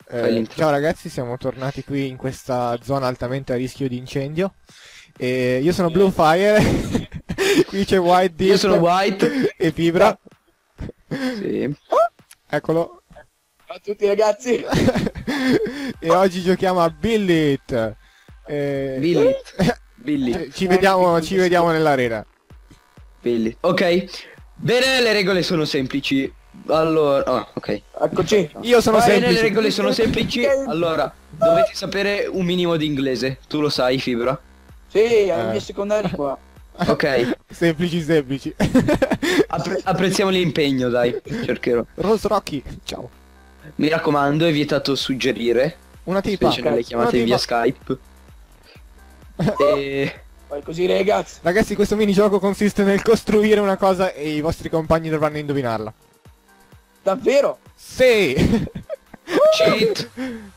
Ciao ragazzi, siamo tornati qui in questa zona altamente a rischio di incendio. Io sono Bluefire, qui c'è White Deep, io sono White e Fibra. Sì. Eccolo. Ciao a tutti ragazzi. E oggi giochiamo a Billit. Billy. Ci vediamo nell'arena. Billy. Ok. Bene, le regole sono semplici. Allora, ok. Eccoci. Io sono Bene, semplice. le regole sono semplici. Allora, dovete sapere un minimo di inglese. Tu lo sai, Fibra? Sì, è la mia secondaria qua. Ok. Semplici. Apprezziamo l'impegno, dai. Cercherò. Rose Rocky, ciao. Mi raccomando, è vietato suggerire. Una tipa. Specie nelle chiamate Una tipa. via Skype. E... Poi così ragazzi. Ragazzi, questo minigioco consiste nel costruire una cosa e i vostri compagni dovranno indovinarla. Davvero? Sì! Cheat.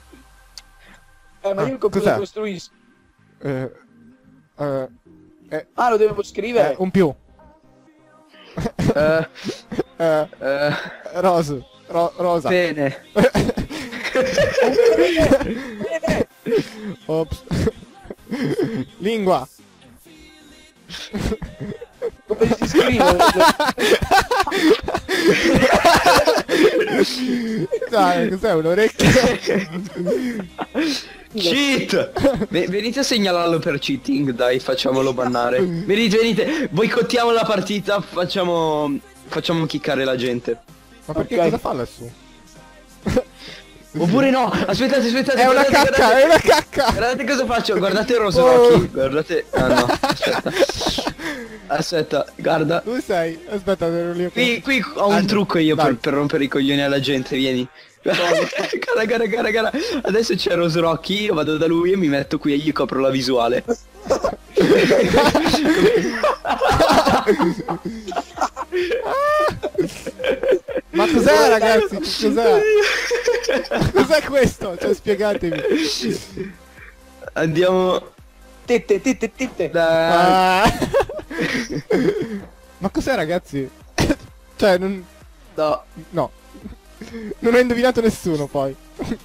Ma io come cos'è? lo costruisco? Ah, lo devo scrivere? un più. Rosa. Bene. Bene. Ops. Lingua. Come si scrive? Dai, cos'è un orecchio? Cheat! Venite a segnalarlo per cheating, dai, facciamolo bannare. Venite, boicottiamo la partita, facciamo kickare la gente. Ma perché Ok. cosa fa lassù? Oppure no, aspettate, È una guardate, cacca, guardate. è una cacca! Guardate cosa faccio, guardate Rose Oh. Rocky, guardate. Ah no, aspetta, guarda. Dove sei? Aspetta, ero lì. Qui ho un trucco io Dai. per rompere i coglioni alla gente, vieni. Gara. Adesso c'è Rose Rocky, io vado da lui e mi metto qui e gli copro la visuale. Ma cos'è ragazzi? Cos'è? Cos'è questo? Cioè spiegatemi. Andiamo. Tette. Da... Ah. Ma cos'è ragazzi? Cioè non... No. No. Non ho indovinato nessuno poi.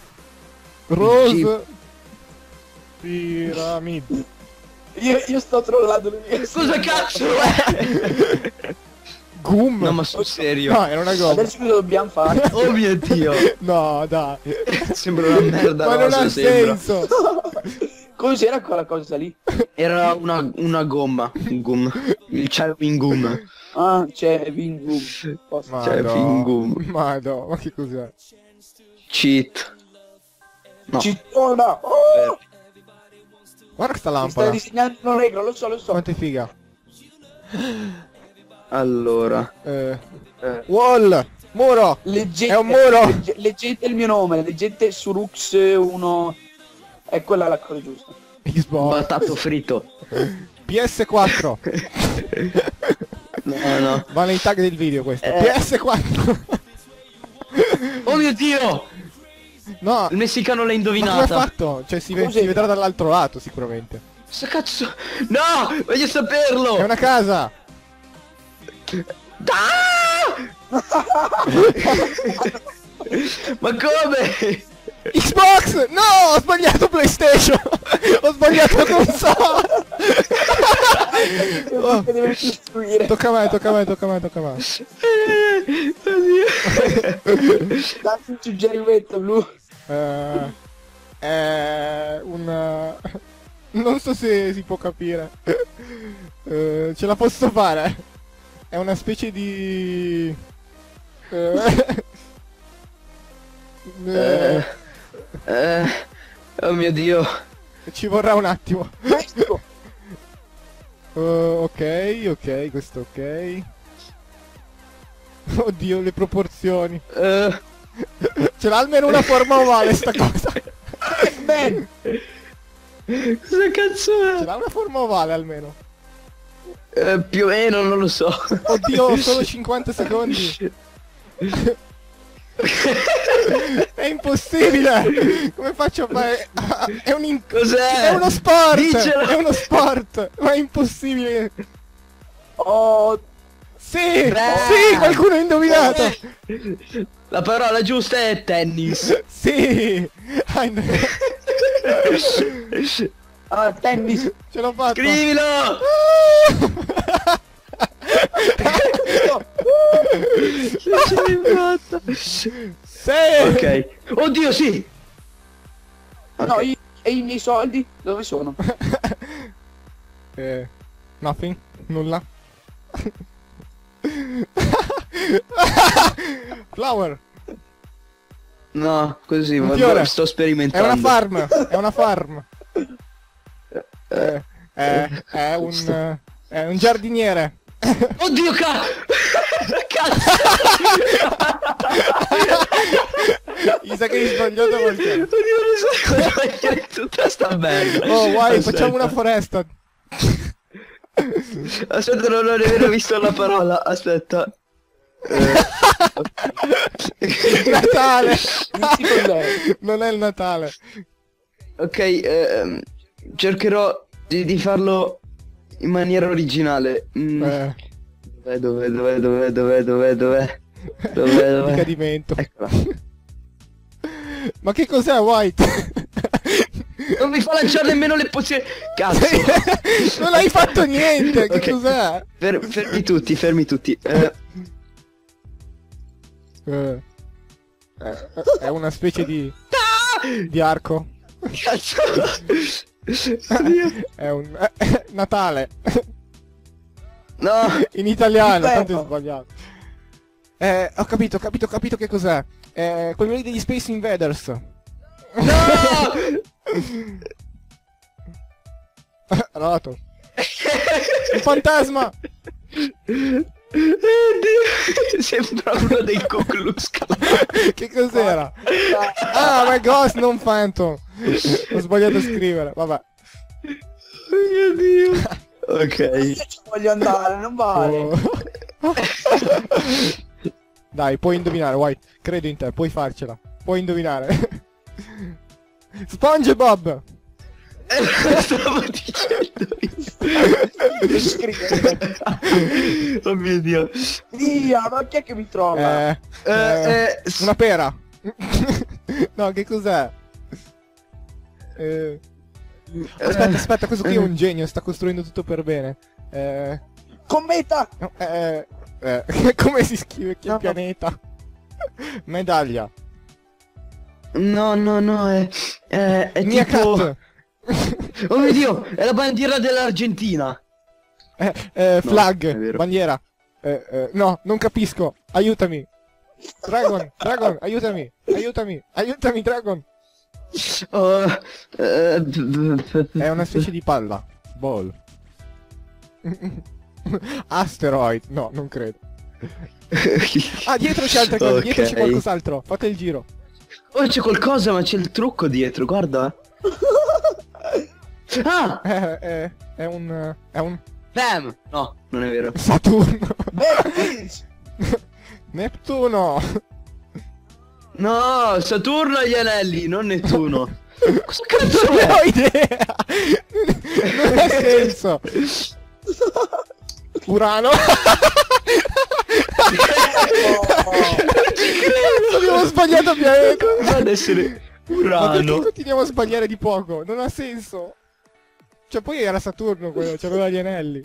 Rose Piramide. Io sto trollando le mie. Cosa cazzo è? Gum. No, ma sul serio. No, era una gomma. Adesso cosa dobbiamo fare? Oh mio dio. No, dai. Sembra una merda. Ma non rosa, ha sembra. senso. Cos'era quella cosa lì? Era una gomma. Un gum. Il chewing gum. Ah, c'è Vingum. Cioè, fingum. Madò, ma che cos'è? Cheat. No. Cittona! Oh! Guarda questa Mi stai lampada. disegnando una regola, lo so. Quanto è figa. Allora. Wall. Muro. Leggete, È un muro. leggete il mio nome, leggete Surux 1. È quella la cosa giusta. Xbox. Batato fritto. PS4. No. Va nei tag del video questo. PS4. Oh mio dio! No. Il messicano l'ha Ma come ha indovinato. fatto? Cioè si Cos'è? vedrà dall'altro lato sicuramente. Cosa cazzo? No! Voglio saperlo! È una casa. Ah! Ma come? Xbox! No! Ho sbagliato PlayStation! Ho sbagliato console! Oh, Che deve costruire. tocca a me. Datti un suggerimento, Blu. È un... Non so se si può capire. Ce la posso fare. È una specie di... Oh mio dio. Ci vorrà un attimo. Questo. Ok, questo ok. Oddio, le proporzioni. Ce l'ha almeno una forma ovale sta cosa. Bene. Cosa cazzo Ce l'ha una forma ovale almeno. è? Più o meno, non lo so. Oddio, ho solo 50 secondi. È impossibile. Come faccio a fare? È un Cos'è? È uno sport. Dicelo. È uno sport. Ma è impossibile. Oh, Sì, sì, qualcuno ha indovinato. La parola giusta è tennis. Sì. Grind. Ah, tennis. Ce l'ho fatta. Scrivilo! Ce l'hai fatta. Sì. Ok. Oddio, sì! No, Ok. e i miei soldi dove sono? Nothing. Nulla. Flower. No, così, Un ma fiore. sto È sperimentando. una farm. È una farm. È un giardiniere. Oddio, cazzo! Mi sa che hai sbagliato qualcosa. Oddio, non so cosa fare tutta sta merda. Oh, guai, Aspetta. facciamo una foresta. Aspetta, non ho nemmeno visto la parola. Aspetta. Natale. Inizi con lei. Non è il Natale. Ok, cercherò di farlo in maniera originale. Eh, Dov'è? di cadimento. Eccola. Ma che cos'è, White? Non mi fa lanciare nemmeno le pozioni. Cazzo. Non hai fatto niente. Che Ok. cos'è? Fermi tutti. È una specie di arco. Cazzo. Oddio. È un Natale. No. In italiano, Inferno. tanto è sbagliato. Ho capito che cos'è. Quello lì degli Space Invaders. No. Roto. Un fantasma. Oddio. Sembra uno dei Ku Klux Klan. Che cos'era? Ah, ma Ghost, non Phantom. Ho sbagliato a scrivere, vabbè. Oh mio Dio. Ok. Io ci voglio andare, non vale. Oh. Dai, puoi indovinare, White. Credo in te, puoi farcela. Puoi indovinare. SpongeBob. Stavo dicendo io. Scrivere. Oh mio Dio. Via, ma chi è che mi trova? Una pera. No, che cos'è? Aspetta, questo qui è un genio, sta costruendo tutto per bene. Cometa! No, come si scrive che No. pianeta? Medaglia. No, è Mia tipo... cat. Oh mio Dio, è la bandiera dell'Argentina. Flag, è vero. bandiera. No, non capisco. Aiutami. Dragon, aiutami, Dragon. Oh, È una specie di palla. Ball. Asteroid. No, non credo. Ah, dietro c'è altre cose, dietro c'è Ok. qualcos'altro. Fate il giro. Oh, c'è qualcosa, ma c'è il trucco dietro, guarda. Ah! È un Bam! No, non è vero. Saturno. Beh, Nettuno. No, Saturno agli anelli, non Nettuno. Cosa cazzo Non ne è? ho idea. Non ha senso. Urano. Abbiamo sbagliato pianeta. Ad essere Ma perché Urano. continuiamo a sbagliare di poco? Non ha senso. Cioè poi era Saturno quello, c'aveva gli anelli.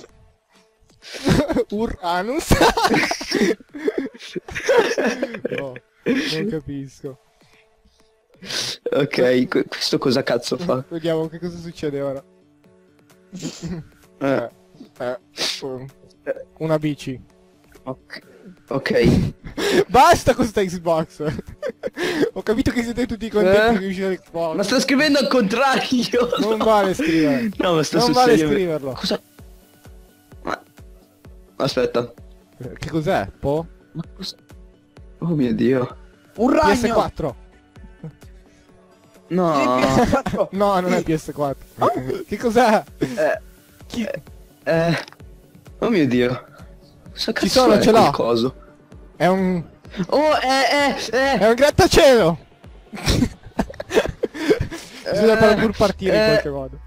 Uranus. No, non capisco. Ok, questo cosa cazzo fa? Vediamo che cosa succede ora. Eh, Una bici. ok. Basta con sta Xbox. Ho capito che siete tutti contenti di uscire Xbox. Ma sta scrivendo al contrario. Non no. vale scrivere. No, ma sta Non vale succedendo. scriverlo. Cosa? Ma... Aspetta. Che cos'è? Po? Ma cosa? Oh mio Dio. un ragno! PS4. No. PS4. No, non è PS4. Che cos'è? Chi... Oh mio Dio. Cosa cazzo sono, è ce l'ho. quel coso? È un... Oh, È un grattacielo! Bisogna farlo pur partire in qualche modo.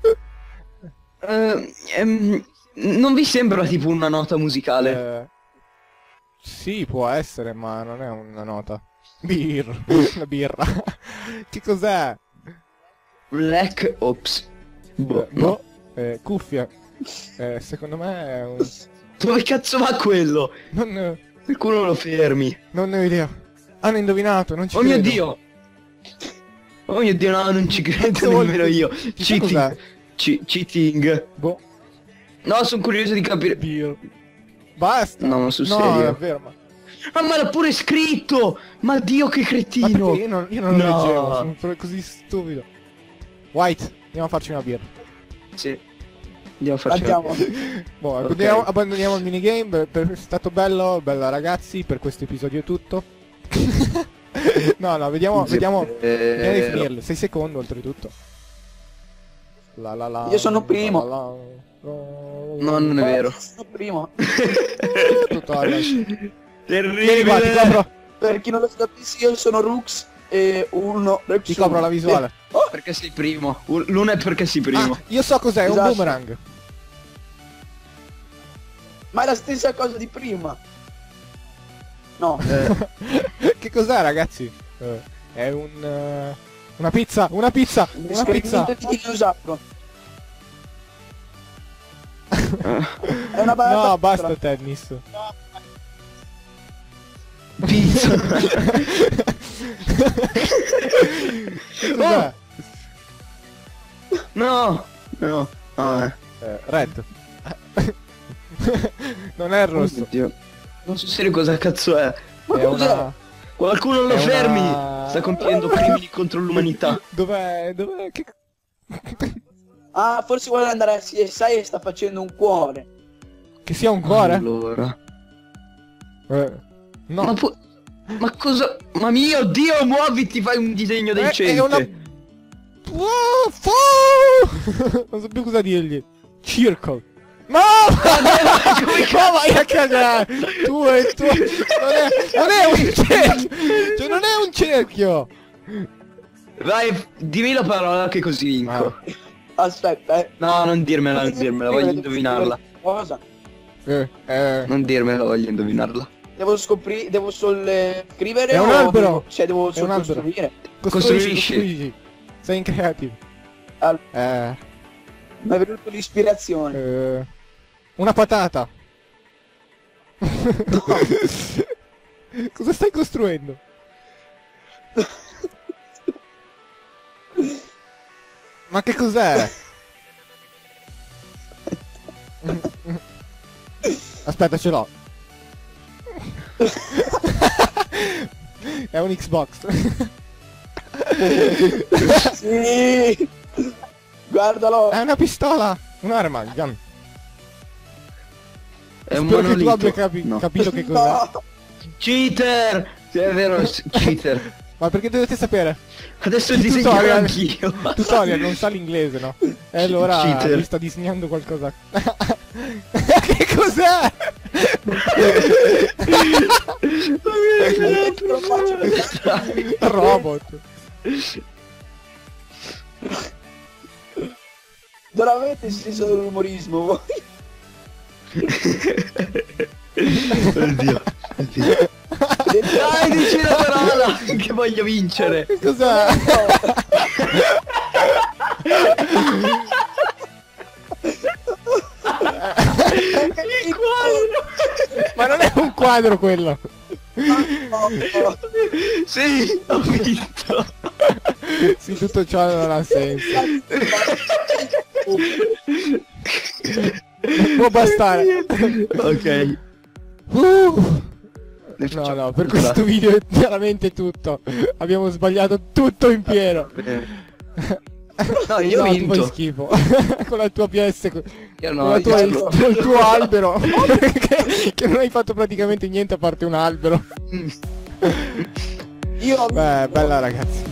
Non vi sembra tipo una nota musicale? Sì, può essere, ma non è una nota. La birra. Che cos'è? Black Ops. Boh, no. Boh. Cuffia. Secondo me è un... Dove cazzo va quello? Qualcuno lo fermi. Non ne ho idea. Hanno indovinato, non ci Oh mio credo. Dio. Oh mio Dio, no, non ci credo Cazzo vuol nemmeno dire? io. Chissà cos'è? Cheating. Boh. No, sono curioso di capire. Dio. Basta. No, non sul No, serio. è vero, ma... Ah, ma l'ha pure scritto! Ma Dio, che Ma cretino! perché io non lo No. leggevo, sono così stupido. White, andiamo a farci una birra. Sì. Andiamo a farci Andiamo. Boh, Ok. abbandoniamo il minigame, è stato bello ragazzi, per questo episodio è tutto. no, vediamo di finirlo, 6 secondi oltretutto. Io sono primo. No, non è vero. Sono primo. Tutorial. Vieni Terribile. qua, ti copro, Per chi non lo sapesse, io sono Rux e uno Rex. ti copro la visuale. Perché sei primo. L'uno è perché sei primo. Ah, io so cos'è, è un Esatto. boomerang. Ma è la stessa cosa di prima. No. Che cos'è ragazzi? È una pizza, una pizza. Esperimento di dinosauro. È una barata. No, basta tennis. Pizza. Che cos'è? No. No. Ah, Red. Non è il rosso. Oddio. Non so serio cosa cazzo è. Ma È cos'è? una... Qualcuno lo È fermi! una- Sta compiendo crimini contro l'umanità. Dov'è? Che... Ah, forse vuole andare a CSI e sta facendo un cuore. Che sia un cuore? Allora. No. Ma cosa? Ma mio Dio, muoviti, fai un disegno decente. È una... Non so più cosa dirgli. Circle. No! No, vai a cagare! Tu e tu... Non è un cerchio! Cioè, non è un cerchio! Vai, dimmi la parola che così vinco. Aspetta, No, non dirmela, voglio indovinarla. Cosa? Non dirmela, voglio indovinarla. Devo scoprire, devo scrivere È un o albero! Cioè devo È un albero. costruire. Costruisci. Sei in creative. Mi è venuto l'ispirazione. Una patata. Cosa stai costruendo? Ma che cos'è? Aspetta, ce l'ho. È un Xbox. Sì! Guardalo! È una pistola. Un'arma. Gun. È un Spero che tu monolito. abbia No. capito che cos'è. No! Cheater! Sì, è vero, cheater. Ma perché dovete sapere? Adesso Il disegnerò tutorial. anch'io. Tutorial non sa l'inglese, no? E allora Cheater. mi sta disegnando qualcosa. Che cos'è? Lo faccio vedere. Robot. Non avete senso dell'umorismo voi? Oddio. Dai, dici la parola che voglio vincere. Che cos'è? Il quadro. Ma non è un quadro quello. Sì, ho vinto. Sì, tutto ciò non ha senso. Può bastare. Ok. No, per questo video è veramente tutto. Abbiamo sbagliato tutto in pieno. No, io ho No, tu fai vinto. schifo. Con la tua PS, con Io no, la tua, io- il tuo albero. che non hai fatto praticamente niente a parte un albero. Io Beh, bella ragazzi.